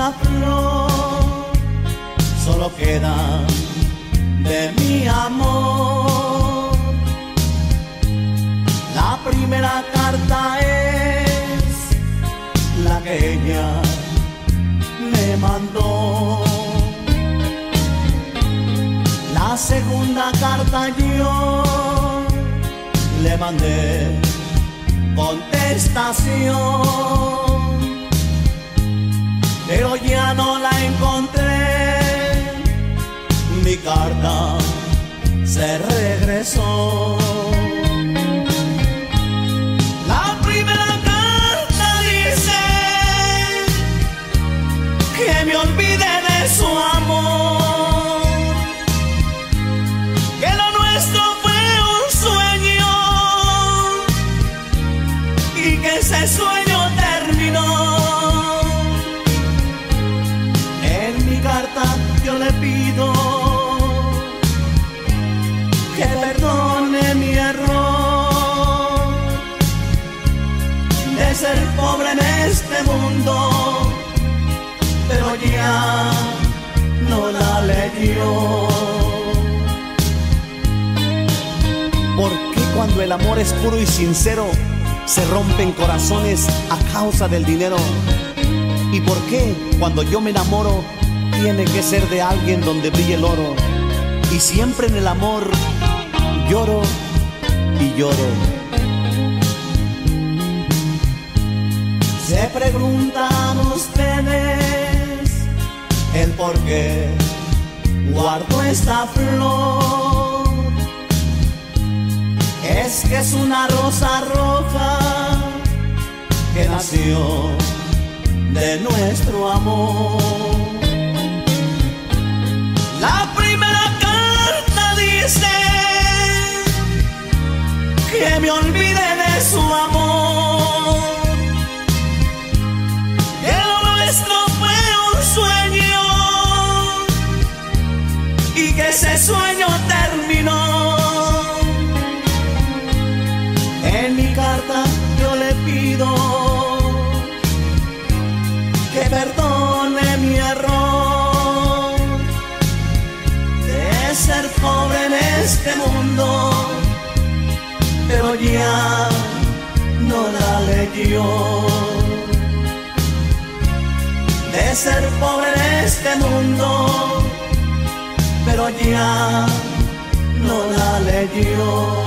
una flor, solo queda de mi amor. La primera carta es la que ella me mandó. La segunda carta yo le mandé contestación, pero ya no la encontré. Mi carta se regresó. La primera carta dice que me olvide de su amor, que lo nuestro fue un sueño y que ese sueño terminó. En mi carta yo le pido que perdone mi error de ser pobre en este mundo, pero ya no la leyó. ¿Por qué cuando el amor es puro y sincero se rompen corazones a causa del dinero? ¿Y por qué cuando yo me enamoro tiene que ser de alguien donde brille el oro? Y siempre en el amor lloro y lloro. Se preguntan ustedes el por qué guardo esta flor. Es que es una rosa roja que nació de nuestro amor. La primera carta dice que me olvide de su amor, que lo nuestro fue un sueño y que ese sueño terminó. En mi carta yo le pido que perdone mi error de ser pobre en este mundo, pero ya no la leyó. De ser pobre en este mundo, pero ya no la leyó.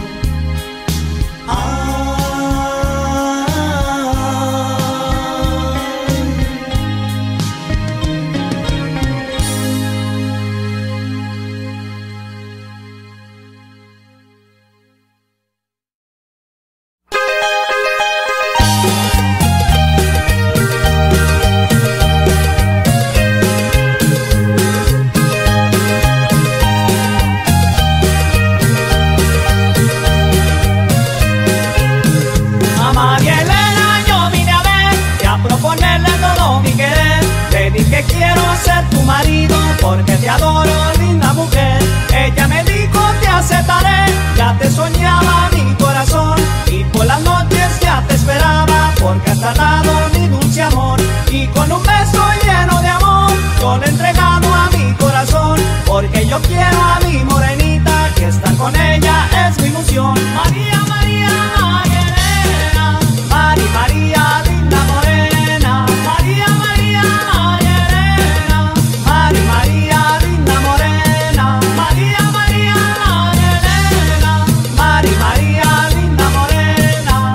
Porque te adoro, linda mujer. Ella me dijo te aceptaré. Ya te soñaba mi corazón y por las noches ya te esperaba, porque has tardado mi dulce amor. Y con un beso lleno de amor yo le he entregado a mi corazón, porque yo quiero a mi morenita, que estar con ella es mi ilusión. María, María, María, María, María, linda morena. María, María, María, María, María, linda morena. María, María, María, María, María, linda morena.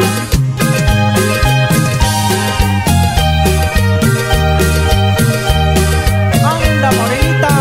Linda morenita.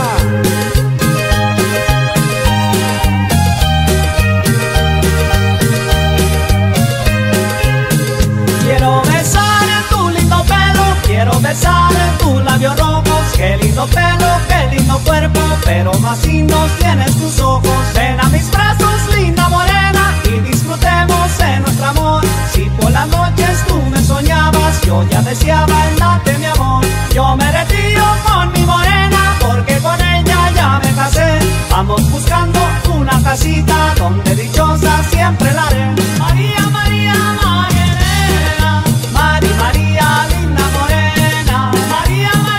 Quiero besar en tu lindo pelo, quiero besar en tus labios rojos. Qué lindo pelo, qué lindo cuerpo, pero más lindos tienes tus ojos. Ven a mis brazos, linda morena, y disfrutemos de nuestro amor. Si por las noches tú me soñabas, yo ya deseaba el darte mi amor. Yo me retiro con mi morena, porque con ella ya me casé. Vamos buscando una casita donde dichosa siempre la haré. María, María, María, María, María, linda morena. María, María.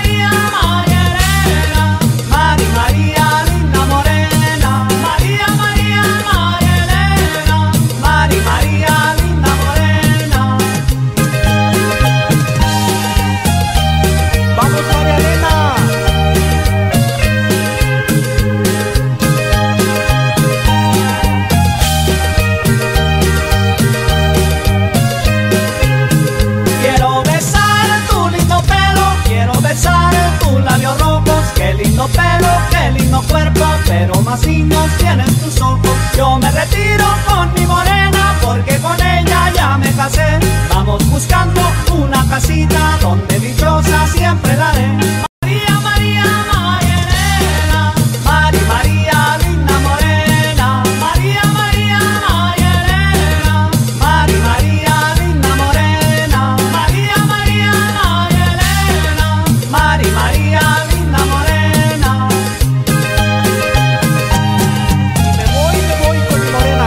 casé. Vamos buscando una casita donde dichosa siempre la haré. María, María, María Elena, María, María, linda morena. María, María, María Elena, María, María, linda morena. María, María, María Elena, María, María, linda morena. Me voy con mi morena.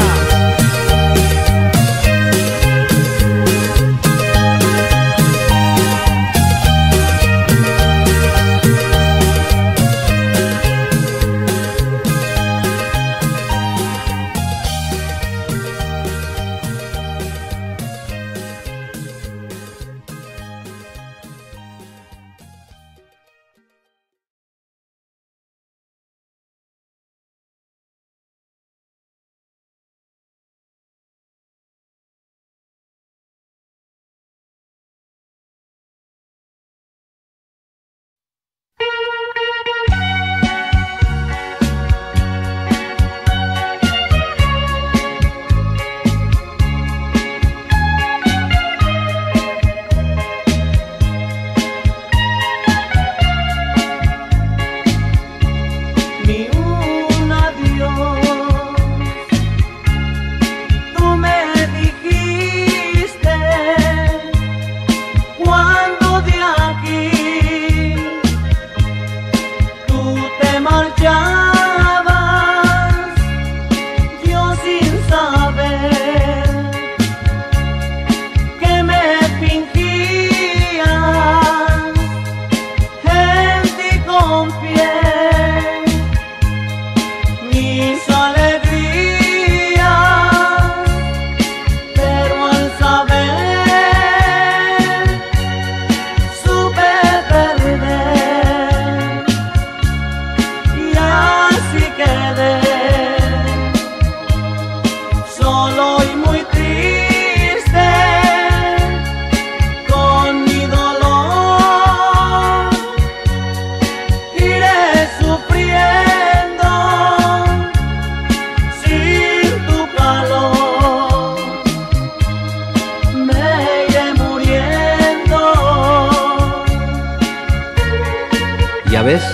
¿Ya ves?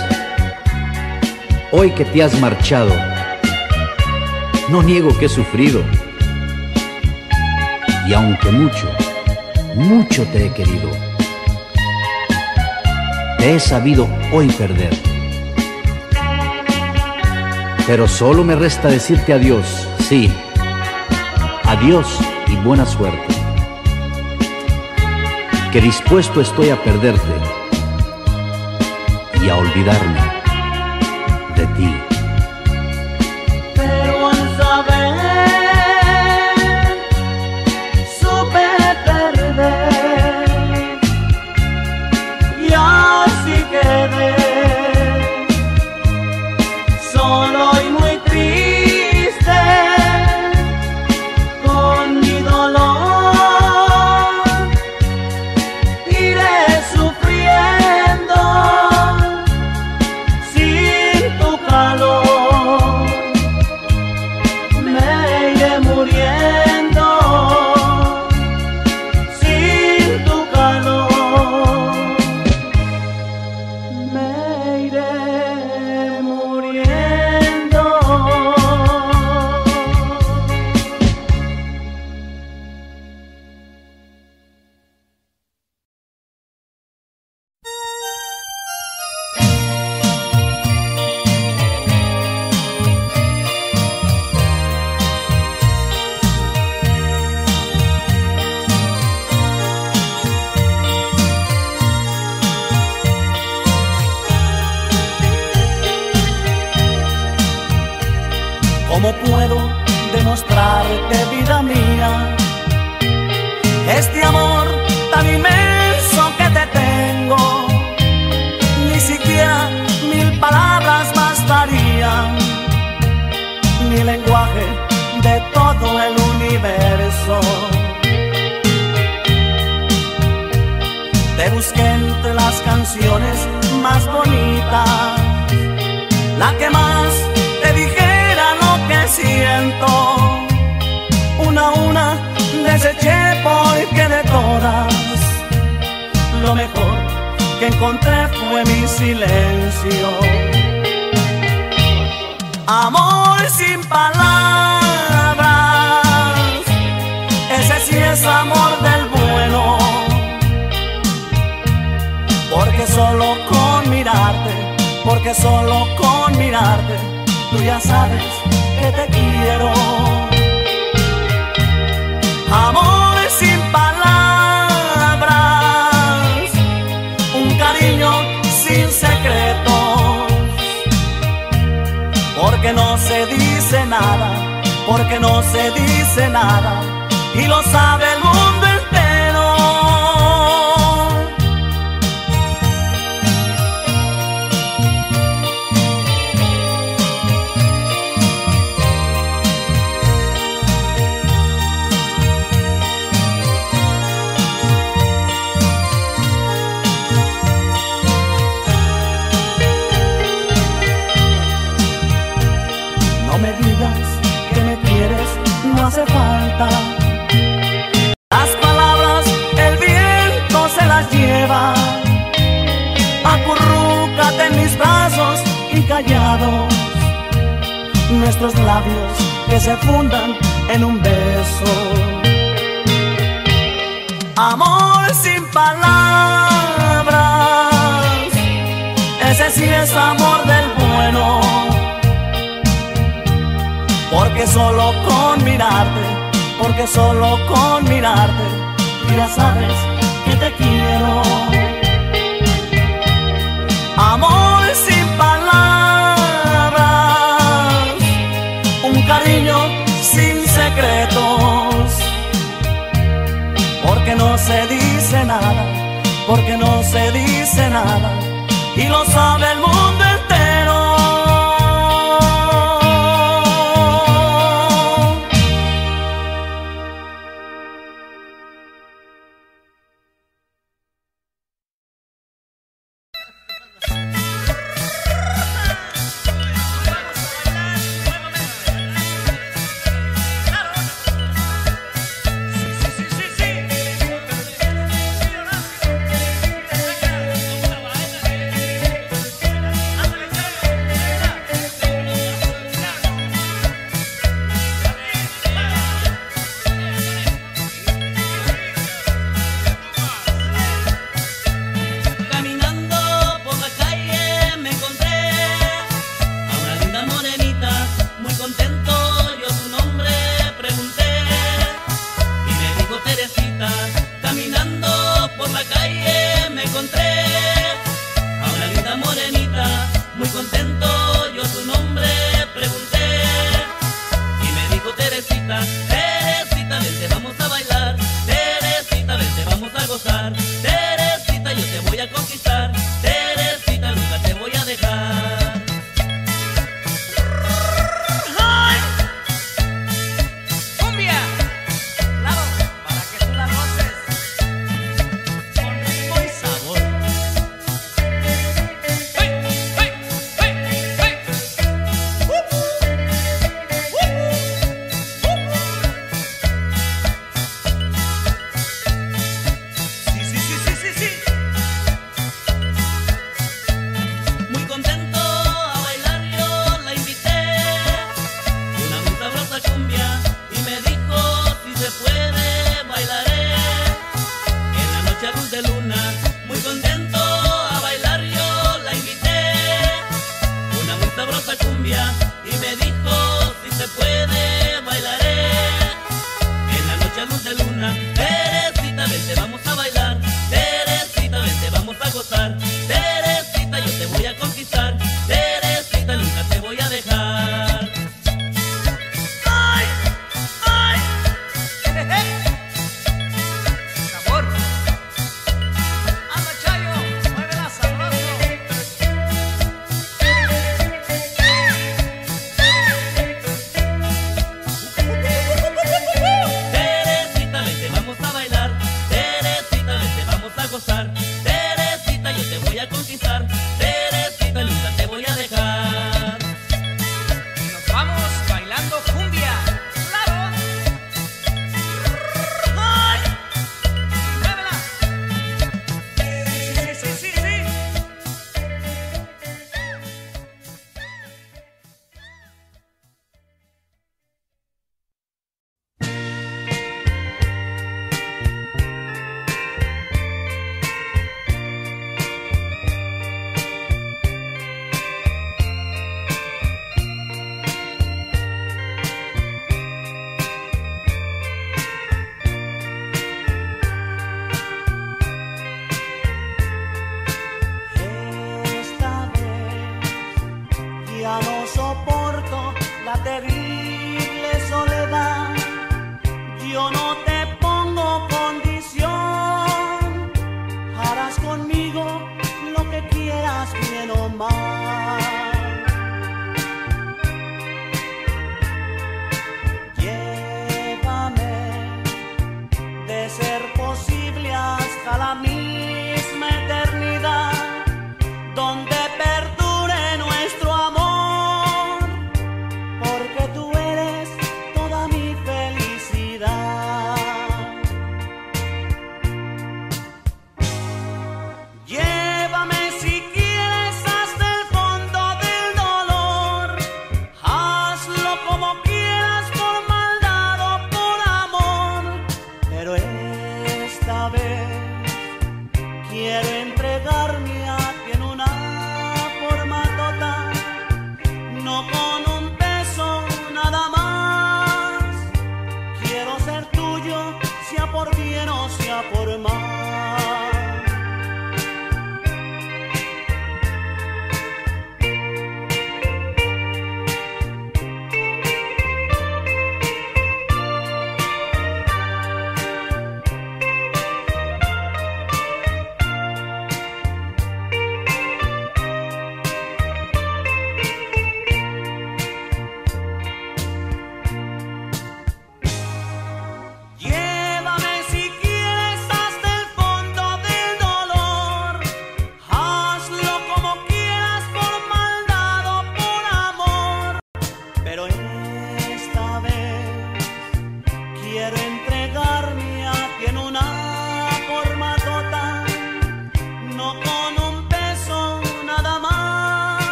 Hoy que te has marchado, no niego que he sufrido. Y aunque mucho, mucho te he querido, te he sabido hoy perder. Pero solo me resta decirte adiós, sí, adiós y buena suerte. Que dispuesto estoy a perderte y a olvidarme de ti. Pero al saber, supe perder y así quedé, solo y muy triste, con mi dolor, iré sufriendo sin tu calor, me iré muriendo sin tu calor, me iré muriendo. ¿Cómo puedo demostrarte, vida mía, este amor tan inmenso que te tengo? Ni siquiera 1000 palabras bastarían, mi lenguaje de todo el universo. Te busqué entre las canciones más bonitas, la que más te dijera lo que siento. Una a una deseché por lo mejor que encontré fue mi silencio. Amor sin palabras, ese sí es amor del bueno. Porque solo con mirarte, porque solo con mirarte, tú ya sabes que te quiero. Amor sin palabras, un cariño sin secretos. Porque no se dice nada, porque no se dice nada, y lo sabe el mundo entero. No hace falta. Las palabras el viento se las lleva. Acurrúcate en mis brazos y callados, nuestros labios que se fundan en un beso. Amor sin palabras, ese sí es amor del bueno. Porque solo con mirarte, porque solo con mirarte, ya sabes que te quiero. Amor sin palabras, un cariño sin secretos. Porque no se dice nada, porque no se dice nada, y lo sabe el mundo entero.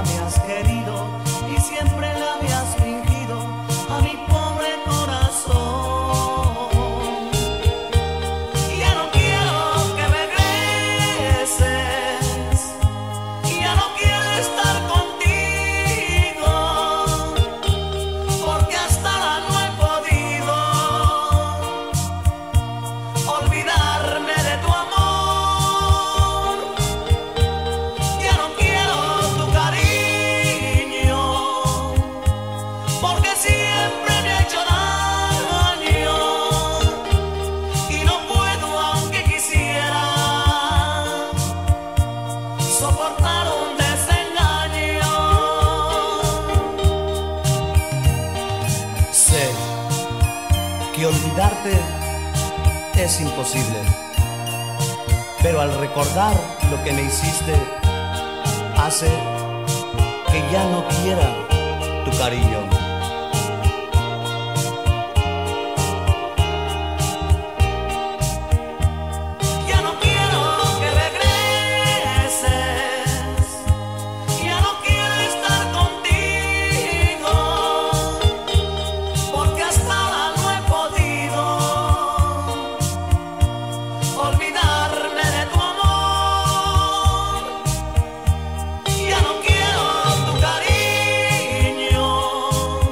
me has querido y siempre le habías fingido a mi pobre corazón. Ya no quiero que regreses, ya no quiero estar contigo, porque hasta ahora no he podido olvidarme de tu amor. Ya no quiero tu cariño, porque siempre me ha hecho daño y no puedo, aunque quisiera, soportar un desengaño. Sé que olvidarte es imposible, pero al recordar lo que me hiciste hace que ya no quiera tu cariño. Ya no quiero que regreses, ya no quiero estar contigo, porque hasta ahora no he podido olvidarme de tu amor. Ya no quiero tu cariño,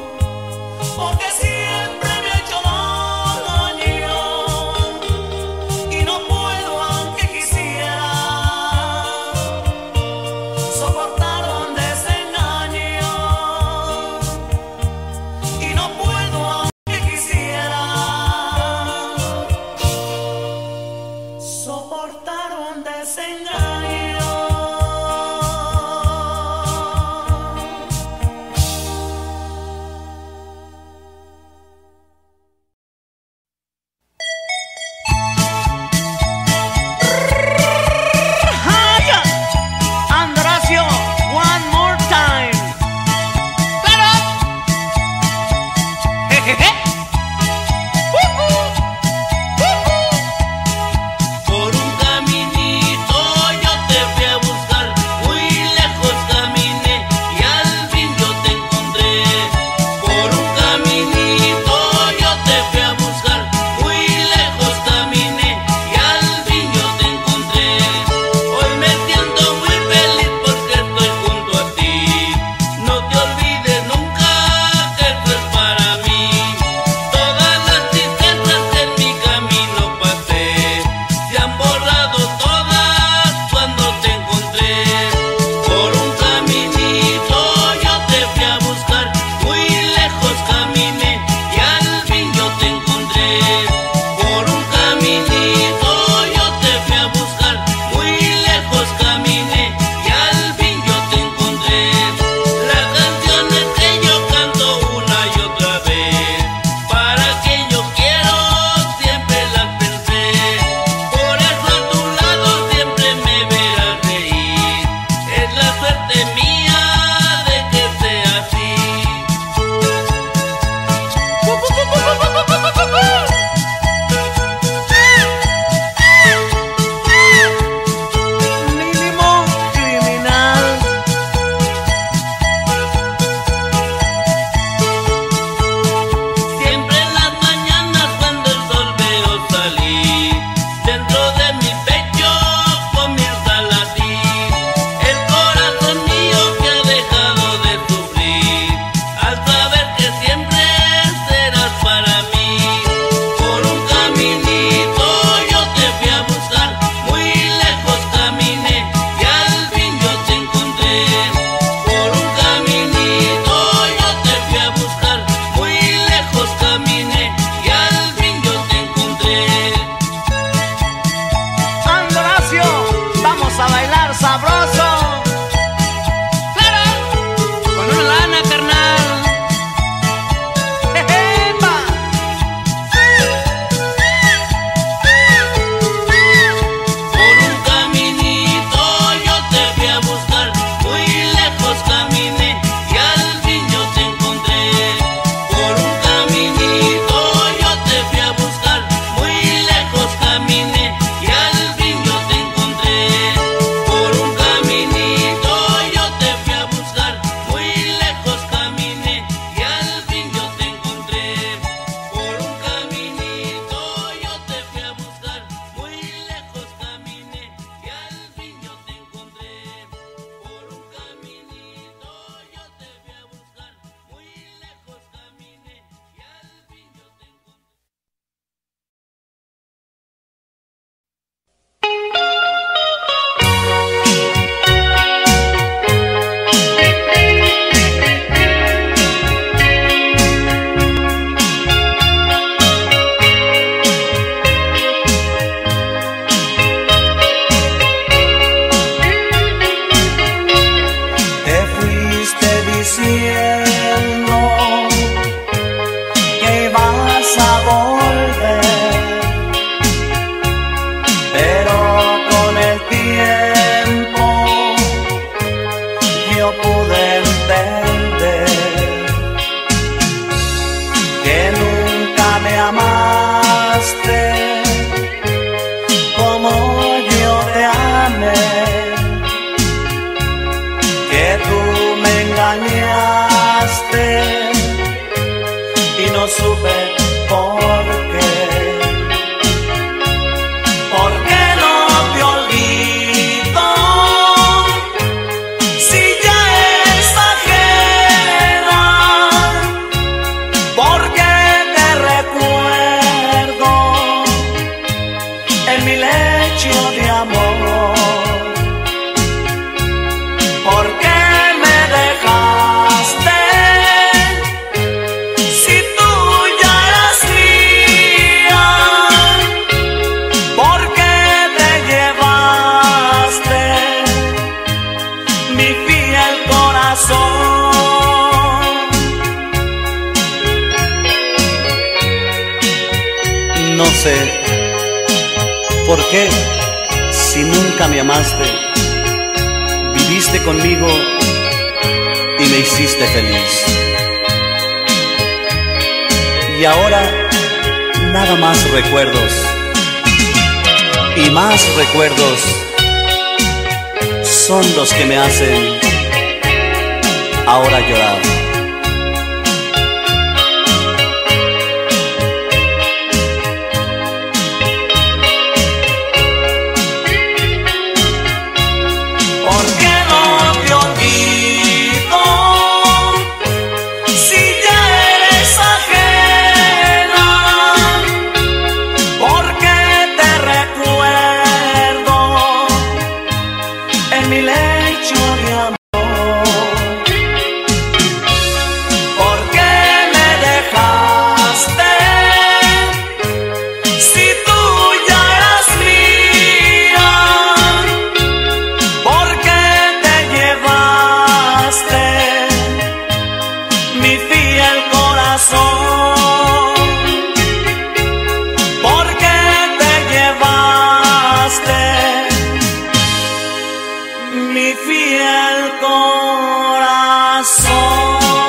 mi fiel corazón. No sé por qué, si nunca me amaste, viviste conmigo y me hiciste feliz. Y ahora nada más recuerdos y más recuerdos son los que me hacen ahora llorar. ¿Por qué no te olvido si ya eres ajena? ¿Por qué te recuerdo en mi lecho de amor? ¿Por qué me dejaste si tú ya eras mía? ¿Por qué te llevaste mi fiel corazón? ¿Por qué te llevaste mi fiel corazón?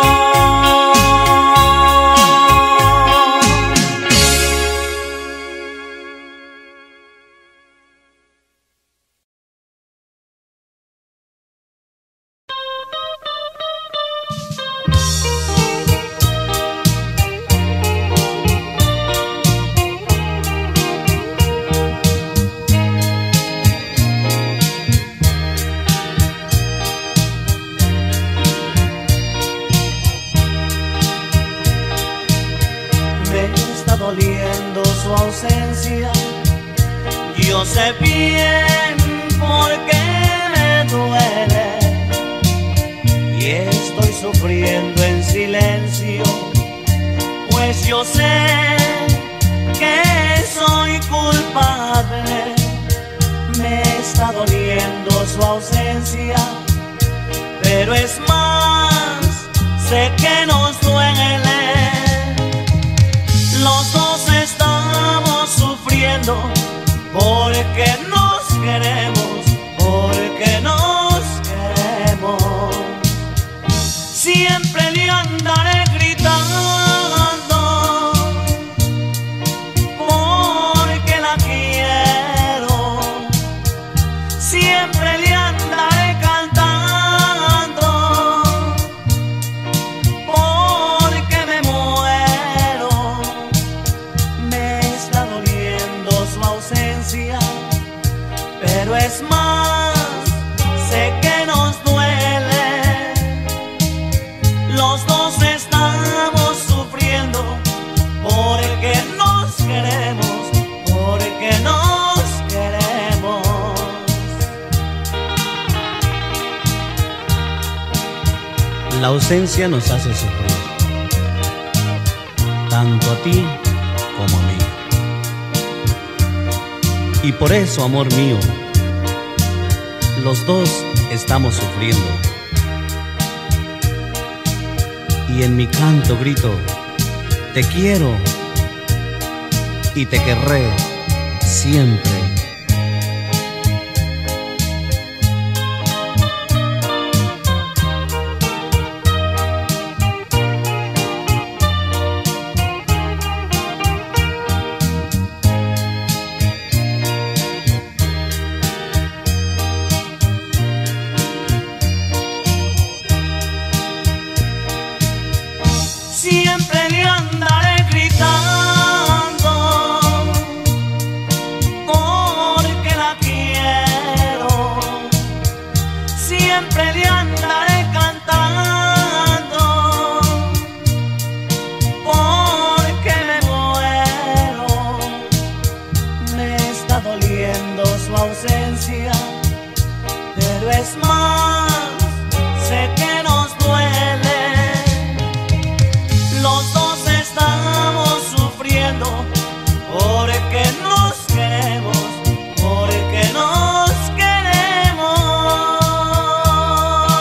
Me está doliendo su ausencia. Yo sé bien por qué me duele Y estoy sufriendo en silencio, pues yo sé que soy culpable. me está doliendo su ausencia, Pero es más, sé que nos duele. Los dos estamos sufriendo porque nos queremos, porque nos queremos. Siempre le andaré gritando porque la quiero. Siempre le andaré cantando porque me muero. me está doliendo su ausencia, Pero es más, sé que nos duele. Los dos estamos sufriendo porque nos queremos, porque nos queremos. la ausencia nos hace sufrir, tanto a ti como a mí. Y por eso, amor mío, los dos estamos sufriendo. Y en mi canto grito, te quiero y te querré siempre. Siempre le andaré gritando porque la quiero. Siempre le andaré cantando porque me muero. Me está doliendo su ausencia, Pero es más, sé que nos duele. Los dos estamos sufriendo porque nos queremos, porque nos queremos.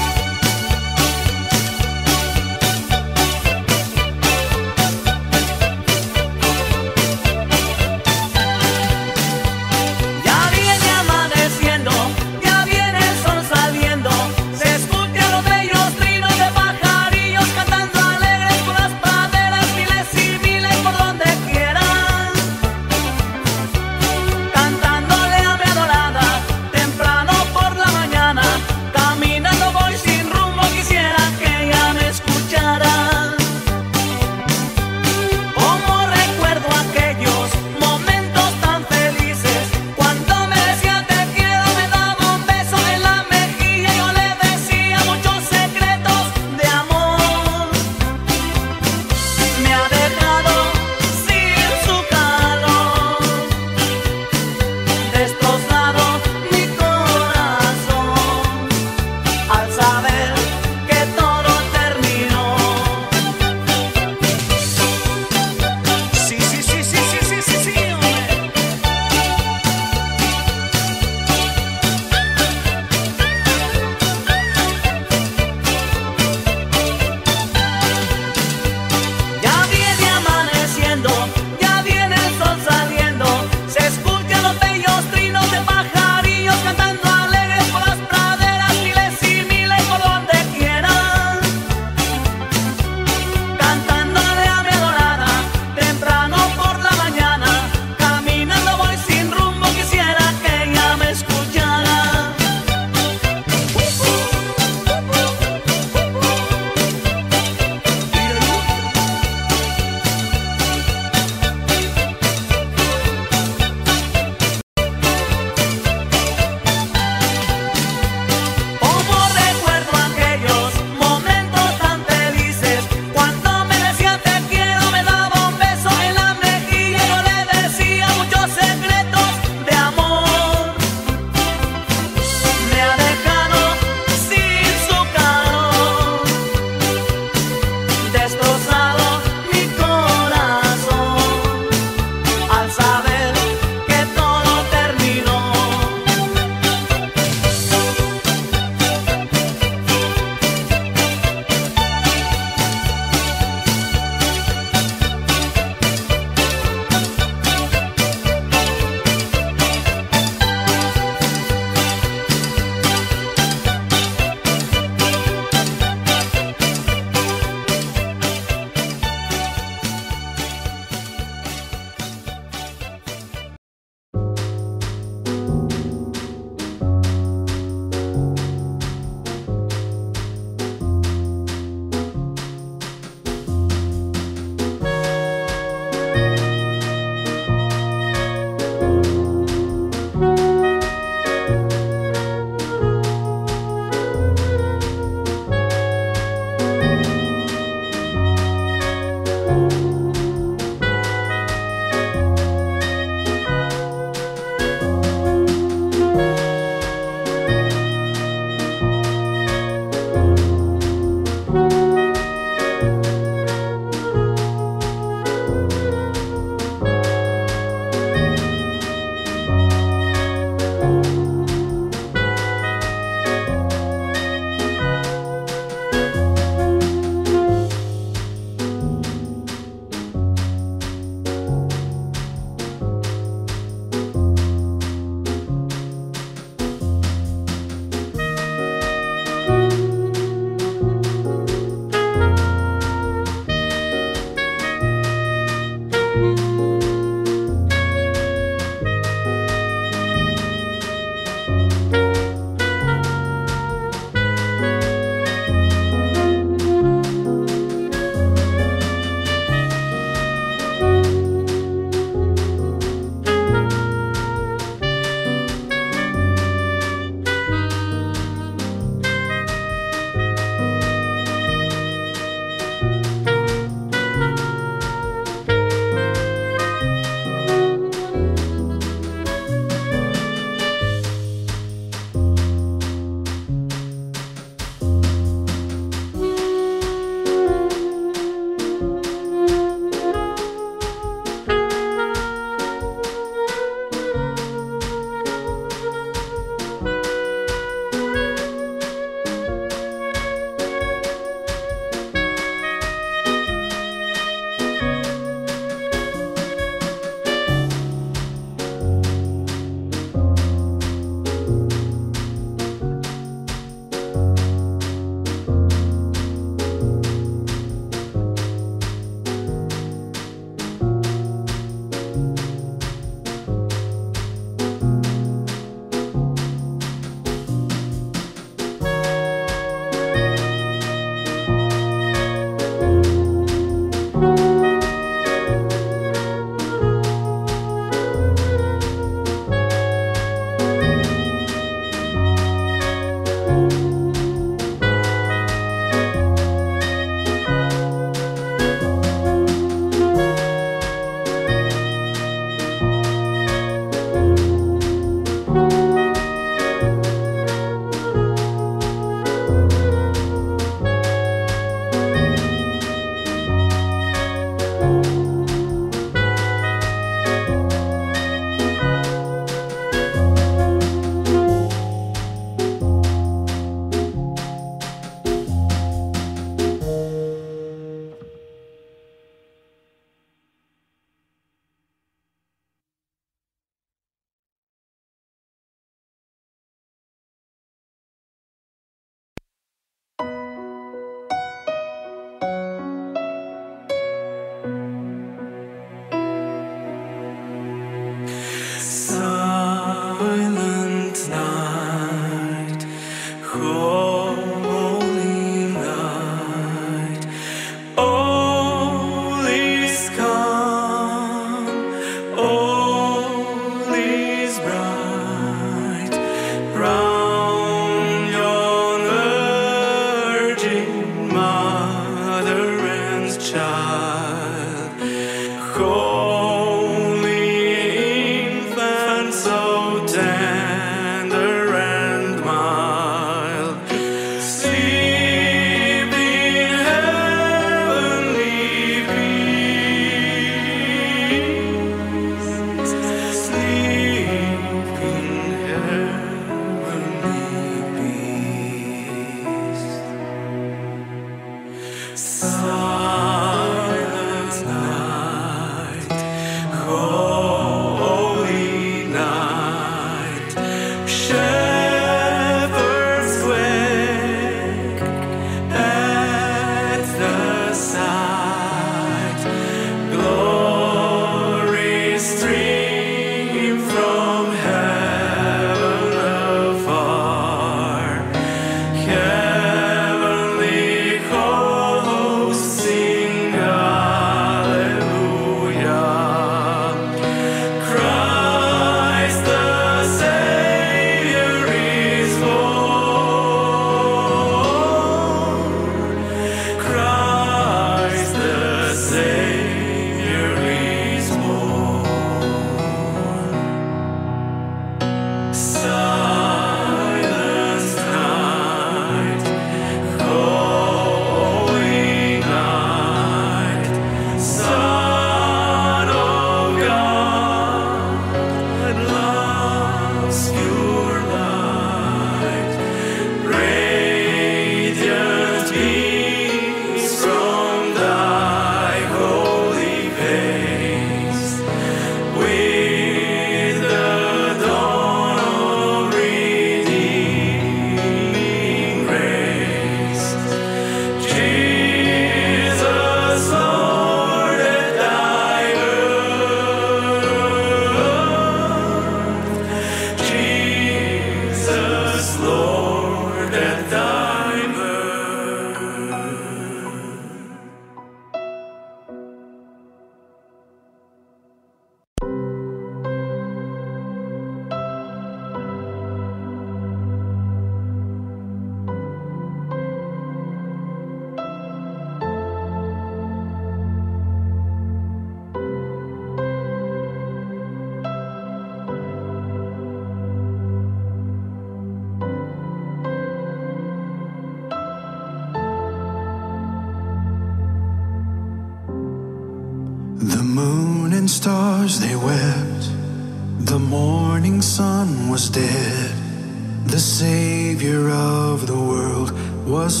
moon and stars, they wept. The morning sun was dead. The Savior of the world was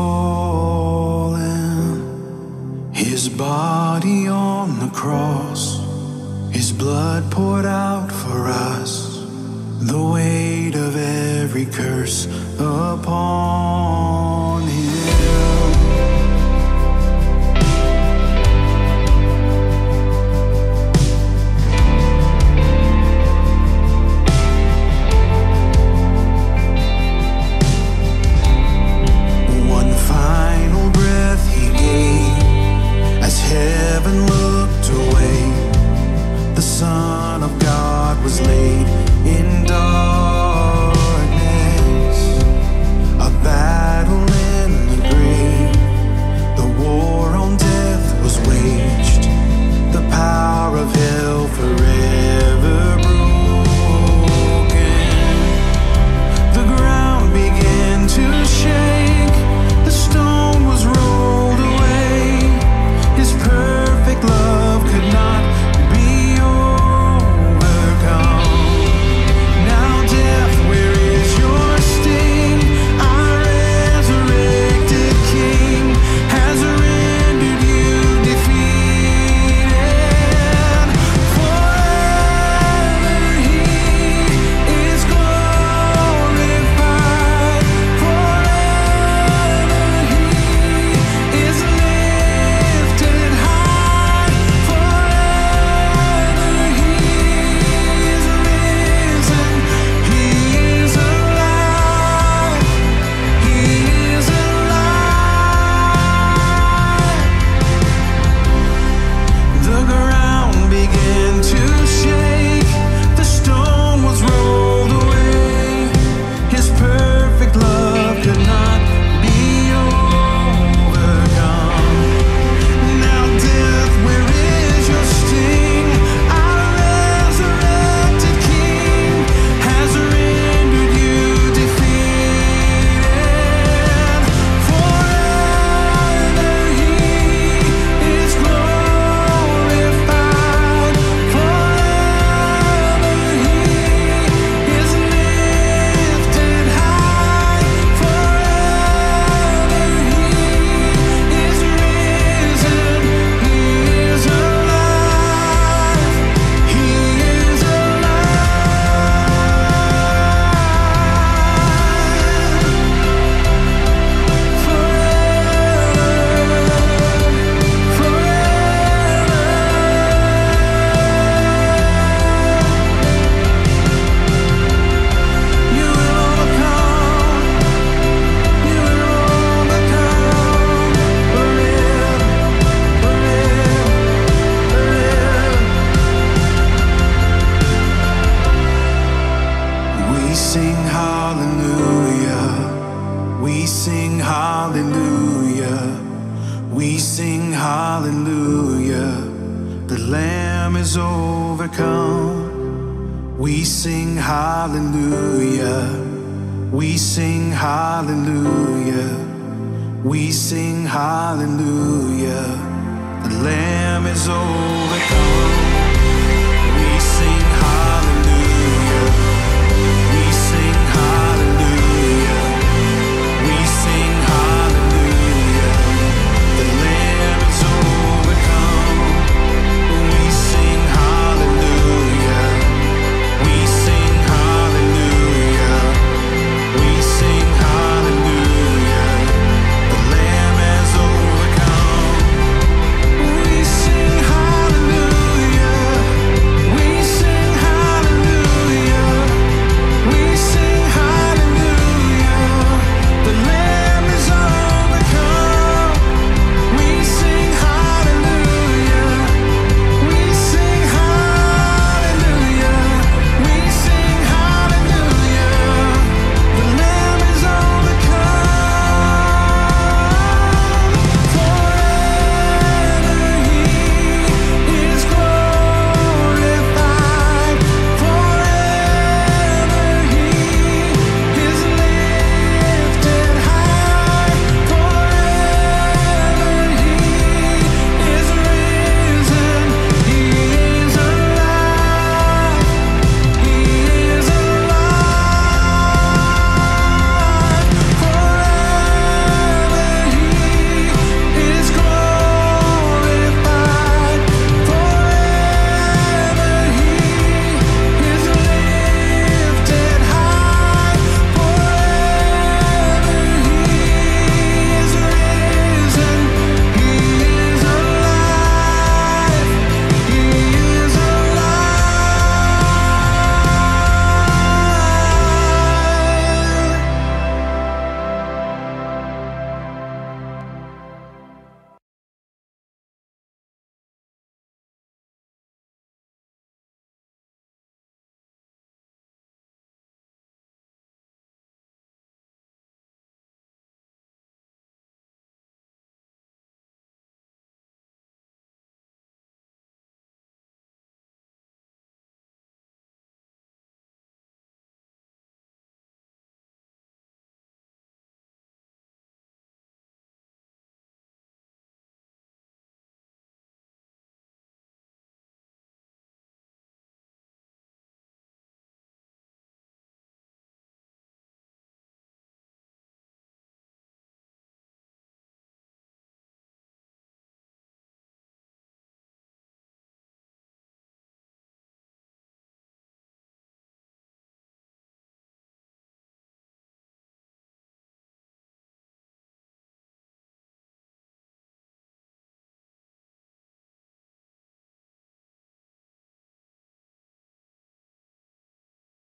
fallen. His body on the cross, His blood poured out for us, the weight of every curse upon Him. Heaven looked away, the Son of God was laid in darkness. A battle in the grave, the war on death was waged, the power of hell forever broken. The ground began to shake, the stone was rolled away. His perfect love could not be overcome. Now death, where is your sting? Our resurrected King has rendered you defeated. Forever He is glorified. Forever He is lifted high. Forever He is risen. He is alive. He is alive. The ground began to shake, the stone was rolled away. His perfect love could not be overcome. Now death, where is your sting? Our resurrected King has rendered you defeated. Forever He is glorified. Forever He is lifted high. Forever He is risen. He is alive. He is We sing hallelujah, we sing hallelujah, we sing hallelujah. The Lamb is overcome. We sing hallelujah, we sing hallelujah, we sing hallelujah. The Lamb is overcome.